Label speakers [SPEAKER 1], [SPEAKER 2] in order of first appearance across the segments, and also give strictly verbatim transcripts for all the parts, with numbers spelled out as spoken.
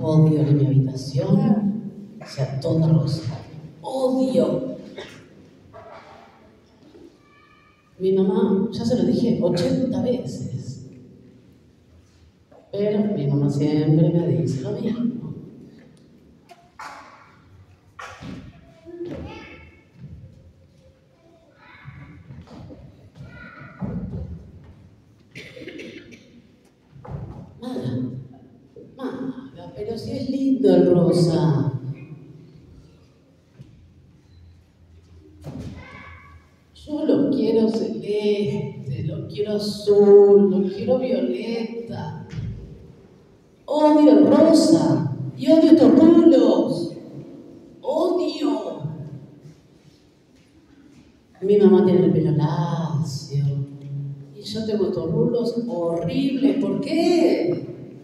[SPEAKER 1] odio que mi habitación sea toda rosa. Odio. Mi mamá, ya se lo dije ochenta veces, pero mi mamá siempre me dice lo mismo. Maga, Maga, pero si es lindo el rosa. Yo lo quiero celeste, lo quiero azul, lo quiero violeta. Odio el rosa y odio estos rulos. Odio. Mi mamá tiene el pelo lacio y yo tengo estos rulos horribles. ¿Por qué?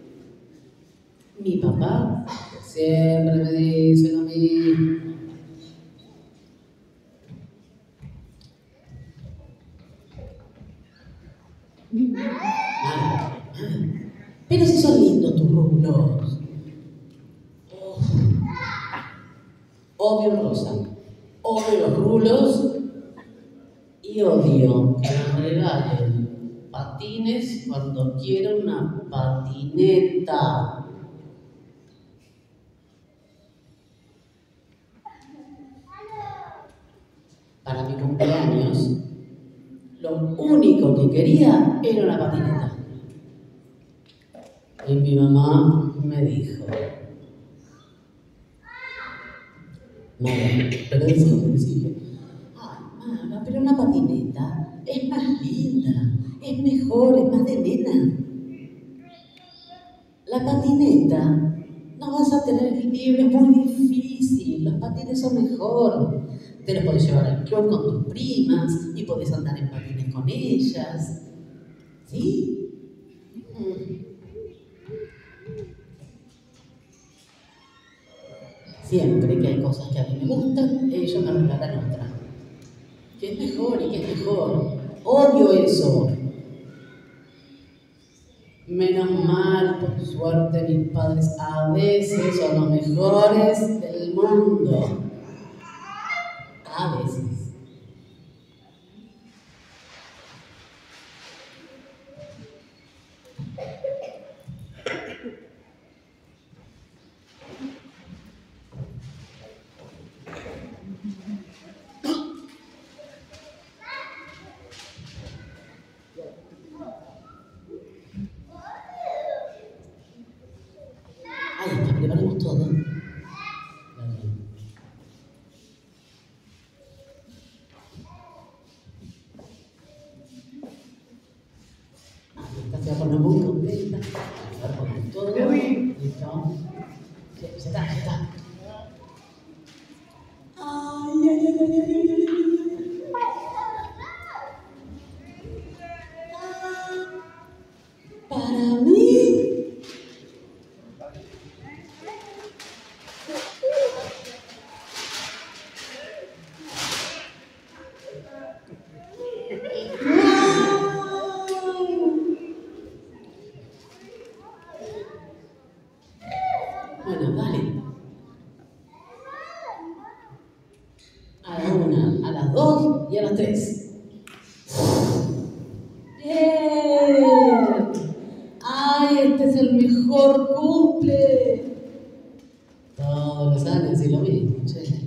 [SPEAKER 1] Mi papá siempre me dice lo mismo. Ah, pero si son lindos tus rulos. Oh. Odio el rosa, odio los rulos y odio que me regalen patines cuando quiero una patineta. Para mi cumpleaños, lo único que quería era una patineta. Y mi mamá me dijo, Maga, pero decime, decime, ay, Maga, pero una patineta es más linda, es mejor, es más de nena. La patineta no vas a tener equilibrio, es muy difícil, los patines son mejor. Te los podés llevar al club con tus primas y podés andar en patines con ellas. ¿Sí? Mm. Siempre que hay cosas que a mí me gustan, ellos me regalan otra. ¿Qué es mejor y qué es mejor? Odio eso. Menos mal, por suerte, mis padres a veces son los mejores del mundo. A veces. Ahí está, preparemos todo. Ahí está, se va a poner muy contenta. Se va a poner todo. ¿Listo? Ya está, ya está. Ay, ay, ay, ay, ay, ay, ay. Para mí. Bueno, dale. A la una, a las dos y a las tres. ¡Bien! ¡Ay, este es el mejor cumple! Todos los años y lo mismo, che.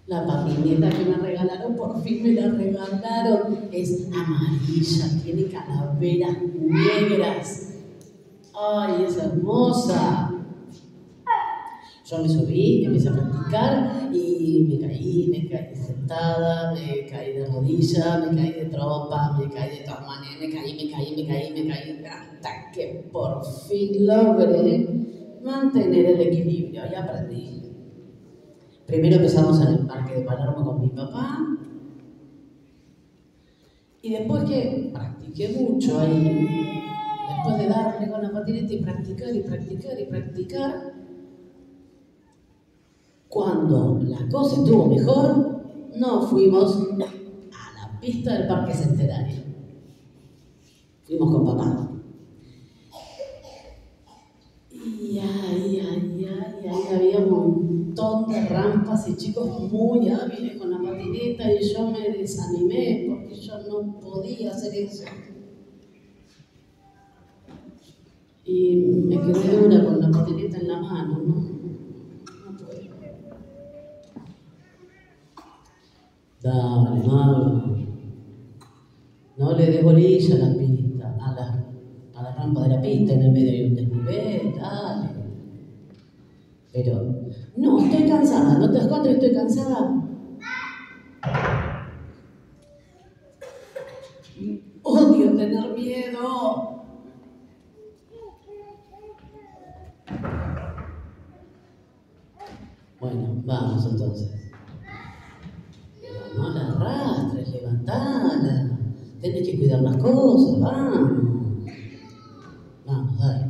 [SPEAKER 1] La patineta que me regalaron, por fin me la regalaron. Es amarilla, tiene calaveras negras. ¡Ay, es hermosa! Yo me subí, empecé a practicar y me caí, me caí sentada, me caí de rodilla, me caí de trompa, me caí de todas maneras, me caí, me caí, me caí, me caí, hasta que por fin logré mantener el equilibrio y aprendí. Primero empezamos en el Parque de Palermo con mi papá y después que practiqué mucho ahí, después de darle con la patineta y practicar y practicar y practicar, cuando la cosa estuvo mejor, nos fuimos a la pista del Parque Centenario. Fuimos con papá. Y ahí, ahí, ahí, ahí había un montón de rampas y chicos muy hábiles con la patineta y yo me desanimé porque yo no podía hacer eso. Y me quedé dura con la patineta en la mano, ¿no? Dale, Mauro. No le des bolilla a la pista, a la, a la rampa de la pista, en el medio hay un desnivel, dale. Pero, no, estoy cansada, ¿no te das cuenta que estoy cansada? Odio tener miedo. Bueno, vamos entonces. No la arrastres, levantala. Tenés que cuidar las cosas, vamos. Vamos, dale.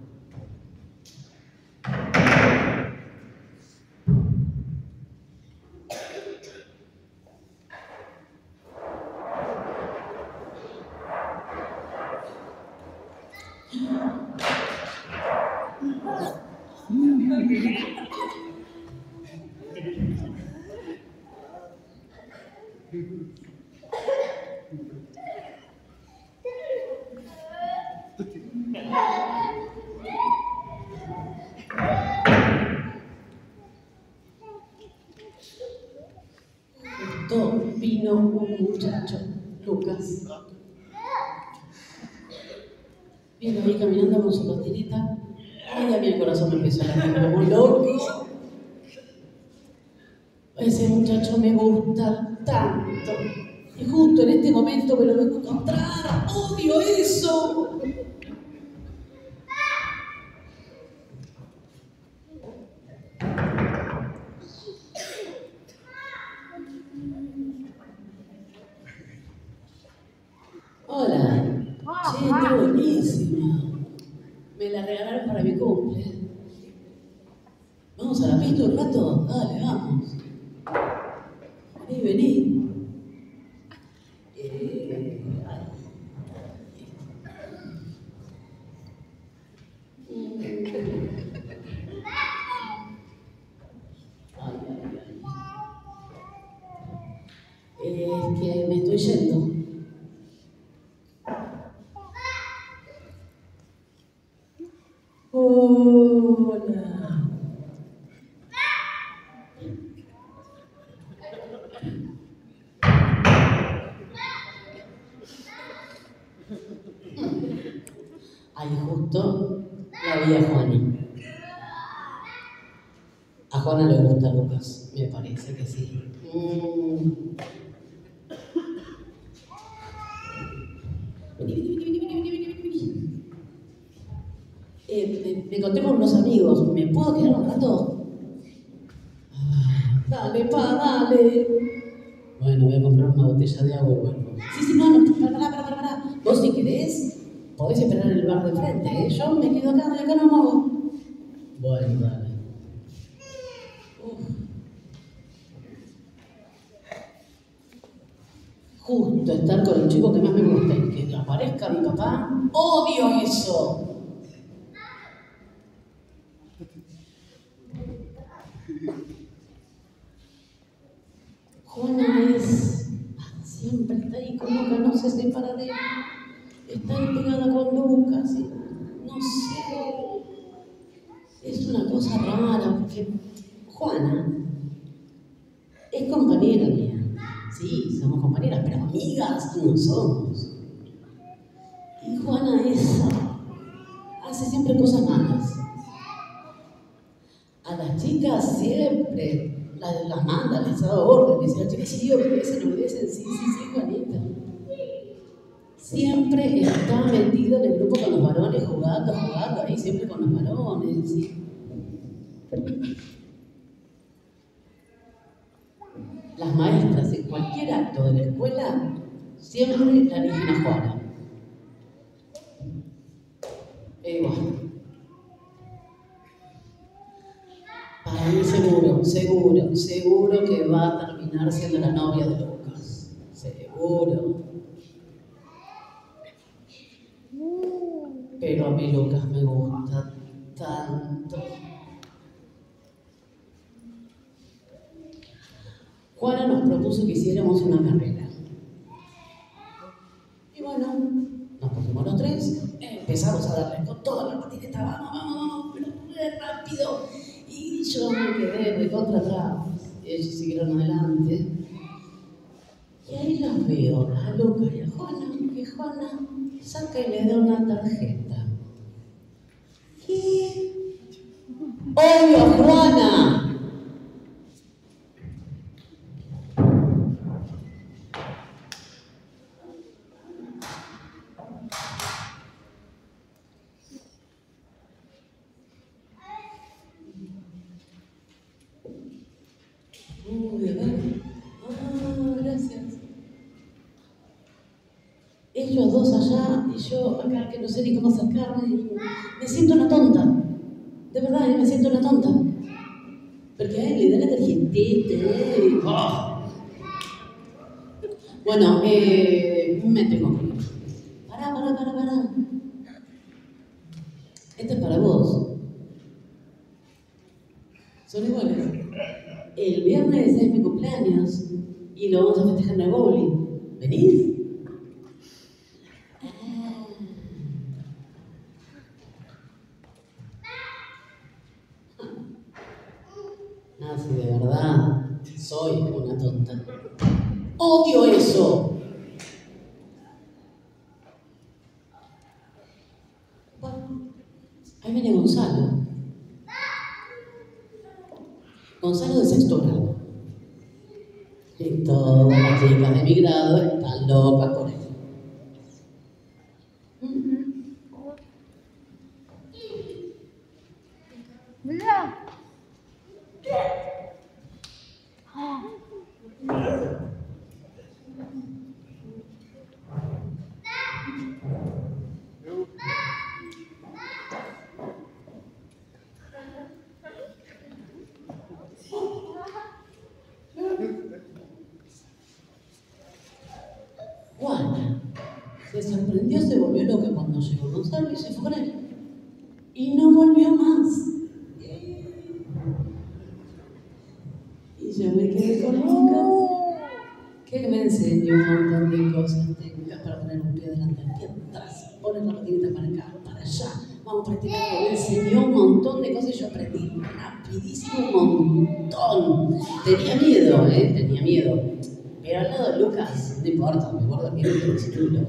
[SPEAKER 1] Justo vino un muchacho, Lucas. Vino ahí caminando con su patineta. Ay, a mí el corazón me empezó a latir como loco. Ese muchacho me gusta tanto. Y justo en este momento me lo vengo a encontrar. ¡Odio eso! Hola. Che, está buenísima. Me la regalaron para mi cumple. ¿Vamos a la pista un rato? Dale, vamos. Vení, vení. Eh, ay. Ay, ay, ay. Es que me estoy yendo. Hola. Ahí justo la vi a Juana. A Juana le gusta Lucas, me parece que sí. Mm. Vení, vení, vení, vení, vení, vení, vení. Eh, me, me encontré con unos amigos. ¿Me puedo quedar un rato? Ah, dale, pa, dale. Bueno, voy a comprar una botella de agua y vuelvo. Sí, sí, no, no, pará, pará, pará, pará. Vos si querés, podés esperar en el bar de frente, ¿eh? Yo me quedo acá, de acá no me muevo. Bueno, dale. Uf. Justo estar con el chico que más me gusta y que aparezca mi papá. ¡Odio eso! Juana es... siempre está ahí con Lucas, no se separa de él. Está ahí pegada con Lucas y no sé... Es una cosa rara porque Juana es somos compañeras, pero amigas no somos. Y Juana esa hace siempre cosas malas. A las chicas siempre las, las manda, les da órdenes. Y las chicas sí obedecen, obedecen, sí, sí, sí, Juanita. Siempre está metido en el grupo con los varones, jugando, jugando ahí, siempre con los varones. ¿Sí? Las maestras en cualquier acto de la escuela siempre la eligen a Juana. Eh, bueno. Para mí seguro, seguro, seguro que va a terminar siendo la novia de Lucas. Seguro. Pero a mí Lucas me gusta tanto. Juana nos propuso que hiciéramos una carrera. Y bueno, nos pusimos los tres, empezamos a darle con toda la patineta, vamos, vamos, vamos, pero muy rápido. Y yo me quedé de contra atrás. Y ellos siguieron adelante. Y ahí los veo, a Lucas y a Juana, que Juana saca y le da una tarjeta. Y... ¡Obvio, Juana! Uy, a ver. Ah, gracias. Ellos dos allá y yo acá que no sé ni cómo acercarme y me siento una tonta. De verdad, me siento una tonta. Porque a él le da la tarjetita. Oh. Bueno, eh, me tengo que ir. Pará, pará, pará, pará. Este es para vos. Son iguales. El viernes es mi cumpleaños y lo vamos a festejar en el bowling. ¿Venís? Ah, sí, de verdad, soy una tonta. ¡Odio eso! Bueno, ahí viene Gonzalo. Gonzalo de sexto grado. Y todas las chicas de mi grado están locas por él.
[SPEAKER 2] Mira.
[SPEAKER 1] Juana se sorprendió, se volvió loca cuando llegó Gonzalo y se fue con él. Y no volvió más. Y yo me quedé con Lucas, que me enseñó un montón de cosas técnicas para poner un pie delante del pie atrás, poner la patineta para acá, para allá. Vamos practicando. Me enseñó un montón de cosas y yo aprendí rapidísimo un montón. Tenía miedo, ¿eh? Tenía miedo. Pero al lado de Lucas, no importa, me guardo que el título.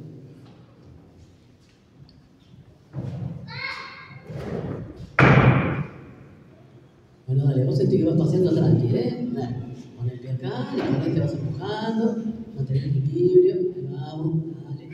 [SPEAKER 1] Bueno, dale, vos sentís que vas paseando tranqui, ¿eh? Dale, pon el pie acá, la corriente te vas empujando, mantén el equilibrio, ahí vamos, dale.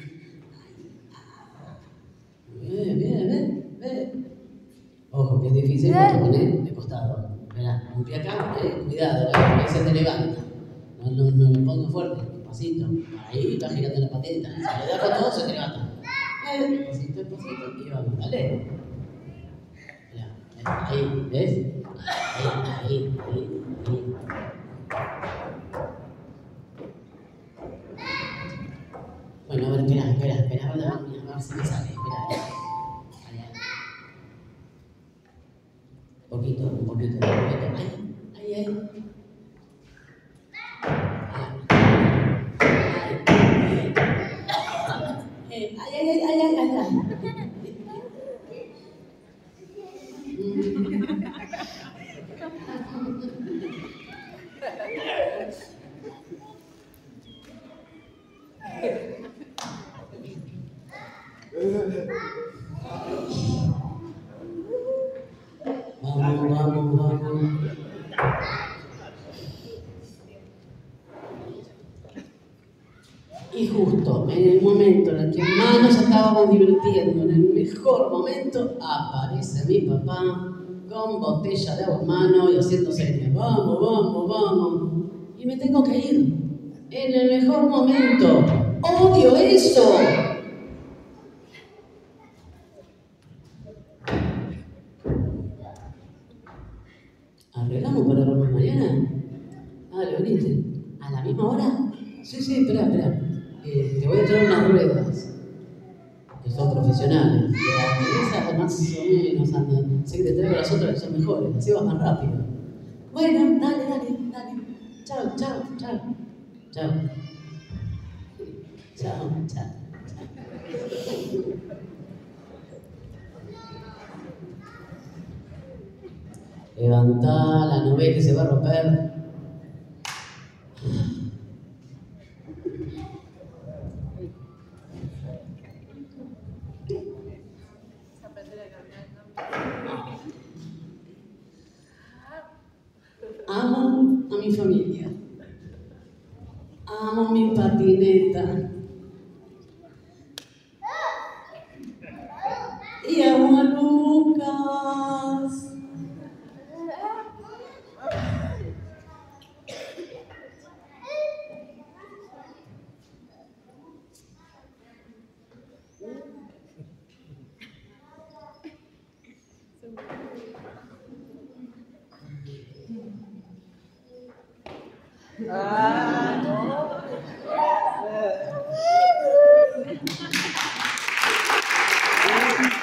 [SPEAKER 1] Bien, bien, ven, ven. Ojo, que es difícil porque pones de costado. Mirá, un pie acá, eh, cuidado, ¿eh? Porque se te levanta. No, no, no lo pongo fuerte, pasito. Ahí va girando la patita. Si le das con todo, se te levanta. Eh, pasito, pasito, y vamos, dale. Mirá, ahí, ¿ves? Ahí, ahí, ahí, ahí. Bueno, a ver, espera, espera, espera, a ver, a ver si me sale, espera. Un poquito, un poquito, un poquito. Ahí, ahí, ahí. Ay, ay, ay, ay, ay, ay, ay. Vamos, vamos, vamos. Y justo en el momento en el que más nos estábamos divirtiendo, en el mejor momento, aparece mi papá con botella de agua en mano y haciendo señas. Vamos, vamos, vamos. Y me tengo que ir. En el mejor momento. ¡Odio eso! ¿Arreglamos para vernos mañana? Dale, venite. ¿A la misma hora? Sí, sí, espera, espera. Eh, te voy a traer unas ruedas. Que son profesionales. Esas más o menos andan. Sé que te traigo las otras que son mejores. Así vas más rápido. Bueno, dale, dale, dale. Chao, chao, chao. Chao. Chao, chao. Levantala, no ves que se va a romper. Amo a mi familia. Amo mi patineta. Y amo a Lucas. Ah, no.